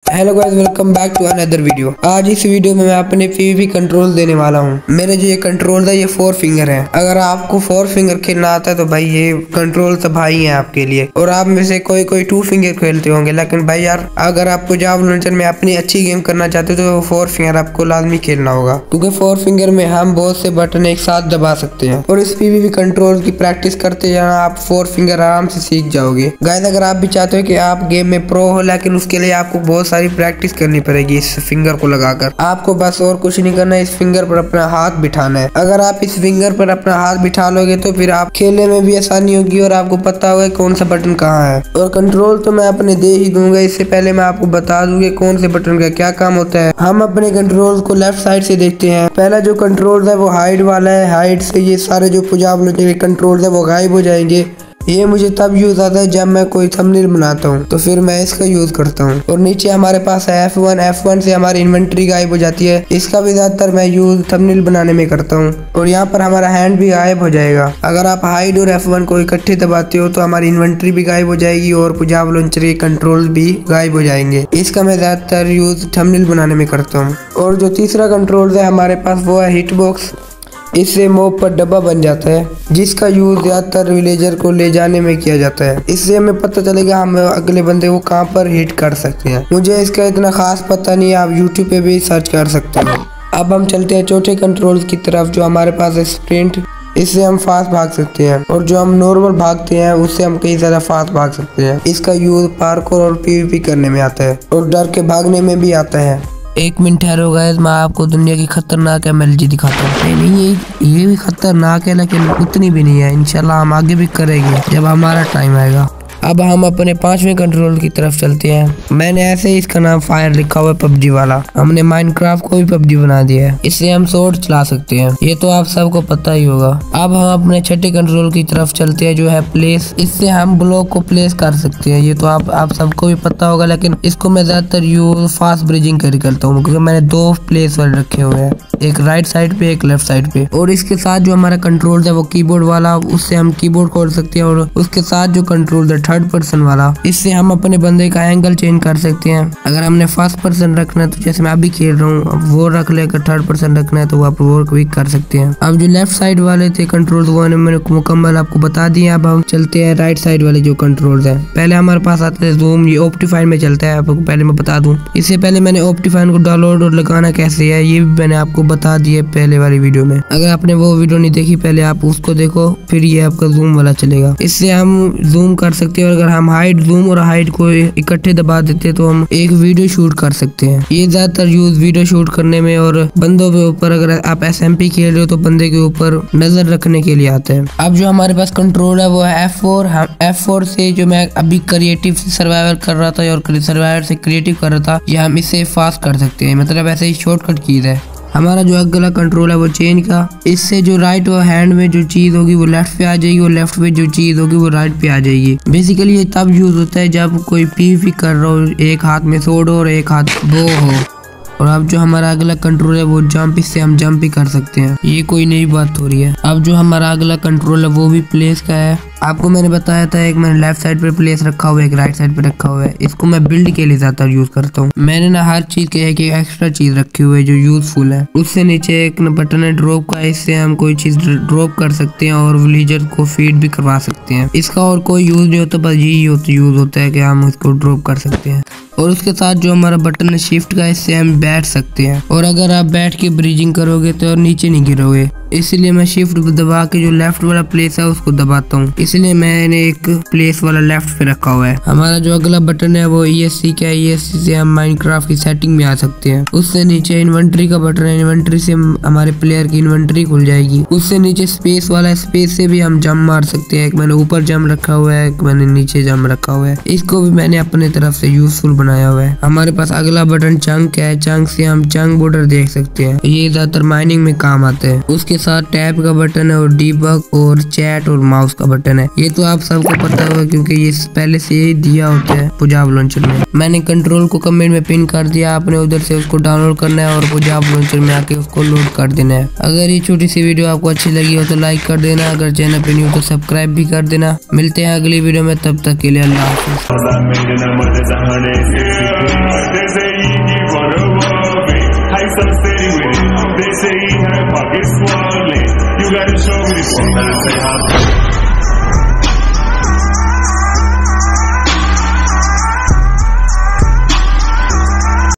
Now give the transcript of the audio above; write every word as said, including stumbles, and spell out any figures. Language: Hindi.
Hello guys, welcome back to another video. आज इस वीडियो में मैं अपने पीवीपी कंट्रोल देने वाला हूँ। मेरे जो ये कंट्रोल है ये फोर फिंगर है। अगर आपको फोर फिंगर खेलना आता है तो भाई ये कंट्रोल तो भाई है आपके लिए। और आप में से कोई कोई टू फिंगर खेलते होंगे, लेकिन भाई यार अगर आपको जावा लॉन्चर में अपनी अच्छी गेम करना चाहते हो तो फोर फिंगर आपको लाजमी खेलना होगा, क्योंकि फोर फिंगर में हम बहुत से बटन एक साथ दबा सकते हैं। और इस पीवीपी कंट्रोल की प्रैक्टिस करते जाना, आप फोर फिंगर आराम से सीख जाओगे। गाइस अगर आप भी चाहते हो कि आप गेम में प्रो हो, लेकिन उसके लिए आपको बहुत सारी प्रैक्टिस करनी पड़ेगी इस फिंगर को लगाकर। आपको बस और कुछ नहीं करना है, इस फिंगर पर अपना हाथ बिठाना है। अगर आप इस फिंगर पर अपना हाथ बिठा लोगे तो फिर आप खेलने में भी आसानी होगी और आपको पता होगा कौन सा बटन कहाँ है। और कंट्रोल तो मैं अपने दे ही दूंगा, इससे पहले मैं आपको बता दूंगी कौन से बटन का क्या काम होता है। हम अपने कंट्रोल को लेफ्ट साइड से देखते हैं। पहला जो कंट्रोल है वो हाइड वाला है। हाइड से ये सारे जो जावा लॉन्चर के कंट्रोल है वो गायब हो जाएंगे। ये मुझे तब यूज आता है जब मैं कोई थंबनेल बनाता हूँ, तो फिर मैं इसका यूज करता हूँ। और नीचे हमारे पास है एफ वन। एफ वन से हमारी इन्वेंट्री गायब हो जाती है। इसका भी ज्यादातर मैं यूज थंबनेल बनाने में करता हूँ। और यहाँ पर हमारा हैंड भी गायब हो जाएगा। अगर आप हाइड और एफ वन को इकट्ठे दबाते हो तो हमारी इन्वेंट्री भी गायब हो जाएगी और जावा लॉन्चर के कंट्रोल भी गायब हो जाएंगे। इसका मैं ज्यादातर यूज थंबनेल बनाने में करता हूँ। और जो तीसरा कंट्रोल है हमारे पास वो है हिट बॉक्स। इससे मॉब पर डब्बा बन जाता है, जिसका यूज ज्यादातर विलेजर को ले जाने में किया जाता है। इससे हमें पता चलेगा हम अगले बंदे को कहां पर हिट कर सकते हैं। मुझे इसका इतना खास पता नहीं है, आप यूट्यूब पे भी सर्च कर सकते हैं। अब हम चलते हैं चौथे कंट्रोल की तरफ, जो हमारे पास है स्प्रिंट। इससे हम फास्ट भाग सकते हैं, और जो हम नॉर्मल भागते हैं उससे हम कई ज्यादा फास्ट भाग सकते हैं। इसका यूज पार्कोर और पीवीपी करने में आता है और डर के भागने में भी आता है। एक मिनट ठहरो गाइस, मैं आपको दुनिया की खतरनाक एमएलजी दिखाता हूँ। नहीं नहीं ये ये भी खतरनाक है, लेकिन उतनी भी नहीं है। इंशाल्लाह हम आगे भी करेंगे जब हमारा टाइम आएगा। अब हम अपने पांचवें कंट्रोल की तरफ चलते हैं। मैंने ऐसे ही इसका नाम फायर लिखा हुआ है, पबजी वाला। हमने माइनक्राफ्ट को भी पबजी बना दिया है। इससे हम स्वॉर्ड चला सकते हैं, ये तो आप सबको पता ही होगा। अब हम अपने छठे कंट्रोल की तरफ चलते हैं, जो है प्लेस। इससे हम ब्लॉक को प्लेस कर सकते हैं, ये तो आप आप सबको भी पता होगा। लेकिन इसको मैं ज्यादातर यूज फास्ट ब्रिजिंग कर करता हूँ, क्योंकि मैंने दो प्लेस वाले रखे हुए हैं, एक राइट साइड पे एक लेफ्ट साइड पे। और इसके साथ जो हमारा कंट्रोल है वो कीबोर्ड वाला, उससे हम कीबोर्ड खोल सकते हैं। और उसके साथ जो कंट्रोल है थर्ड पर्सन वाला, इससे हम अपने बंदे का एंगल चेंज कर सकते हैं। अगर हमने फर्स्ट पर्सन रखना है तो जैसे मैं अभी खेल रहा हूँ वो रख लेकर थर्ड पर्सन रखना है तो आप वो भी कर सकते हैं। अब जो लेफ्ट साइड वाले थे कंट्रोल वो मैंने मुकम्मल आपको बता दिए। अब हम चलते हैं राइट साइड वाले जो कंट्रोल है। पहले हमारे पास आता है जूम, ये ऑप्टिफाइन में चलता है। आपको पहले मैं बता दूं, इससे पहले मैंने ऑप्टिफाइन को डाउनलोड और लगाना कैसे है ये भी मैंने आपको बता दिया पहले वाली वीडियो में। अगर आपने वो वीडियो नहीं देखी पहले आप उसको देखो, फिर ये आपका जूम वाला चलेगा। इससे हम जूम कर सकते हैं। अगर हम हाइड, जूम और हाइड को इकट्ठे दबा देते तो हम एक वीडियो शूट कर सकते हैं। ये ज्यादातर यूज वीडियो शूट करने में और बंदों के ऊपर, अगर आप एसएमपी खेल रहे हो तो बंदे के ऊपर नजर रखने के लिए आता है। अब जो हमारे पास कंट्रोल है वो है एफ फोर। हम एफ फोर से जो मैं अभी क्रिएटिव से सर्वाइवल कर रहा था और सर्वाइवल से क्रिएटिव कर रहा था, ये हम इसे फास्ट कर सकते हैं। मतलब ऐसे ही शॉर्टकट चीज है। हमारा जो अगला कंट्रोल है वो चेन का। इससे जो राइट और हैंड में जो चीज होगी वो लेफ्ट पे आ जाएगी और लेफ्ट में जो चीज होगी वो राइट पे आ जाएगी। बेसिकली ये तब यूज होता है जब कोई पीवीपी कर रहा हो, एक हाथ में सोड और एक हाथ बो हो। और अब जो हमारा अगला कंट्रोल है वो जंप, इससे हम जंप भी कर सकते हैं। ये कोई नई बात हो रही है। अब जो हमारा अगला कंट्रोल है वो भी प्लेस का है। आपको मैंने बताया था एक मैंने लेफ्ट साइड पे प्लेस रखा हुआ है, एक राइट साइड पे रखा हुआ है। इसको मैं बिल्ड के लिए ज्यादातर यूज करता हूँ। मैंने ना हर चीज के एक एक्स्ट्रा चीज रखी हुई है जो यूजफुल है। उससे नीचे एक बटन है ड्रॉप का, इससे हम कोई चीज ड्रॉप कर सकते हैं और विलेजर को फीड भी करवा सकते हैं। इसका और कोई यूज नहीं होता, बस यही होता यूज होता है कि हम इसको ड्रॉप कर सकते हैं। और उसके साथ जो हमारा बटन है शिफ्ट का, इससे हम बैठ सकते हैं। और अगर आप बैठ के ब्रीजिंग करोगे तो नीचे नहीं गिरोगे, इसलिए मैं शिफ्ट दबा के जो लेफ्ट वाला प्लेस है उसको दबाता हूँ। इसलिए मैंने एक प्लेस वाला लेफ्ट पे रखा हुआ है। हमारा जो अगला बटन है वो ईएससी का है। ईएससी से हम माइनक्राफ्ट की सेटिंग में आ सकते हैं। उससे नीचे इन्वेंट्री का बटन है। इन्वेंट्री से हमारे प्लेयर की इन्वेंट्री खुल जाएगी। उससे नीचे स्पेस वाला है। स्पेस से भी हम जंप मार सकते हैं। एक मैंने ऊपर जंप रखा हुआ है, एक मैंने नीचे जंप रखा हुआ है। इसको भी मैंने अपने तरफ से यूजफुल बनाया हुआ है। हमारे पास अगला बटन चंक है। चंक से हम चंक बॉर्डर देख सकते हैं। ये ज्यादातर माइनिंग में काम आते हैं। उसके साथ टैब का बटन है और डीबग और चैट और माउस का बटन है। ये तो आप सबको पता होगा क्योंकि ये पहले से ही दिया होता है जावा लॉन्चर में। मैंने कंट्रोल को कमेंट में पिन कर दिया, आपने उधर से उसको डाउनलोड करना है और जावा लॉन्चर में आके उसको लोड कर देना है। अगर ये छोटी सी वीडियो आपको अच्छी लगी हो तो लाइक कर देना, अगर चैनल पे न्यू हो तो सब्सक्राइब भी कर देना। मिलते हैं अगली वीडियो में, तब तक के लिए अल्लाह हाफिज़। so steady with it. They say he hurt pockets swollen. You gotta show me this one.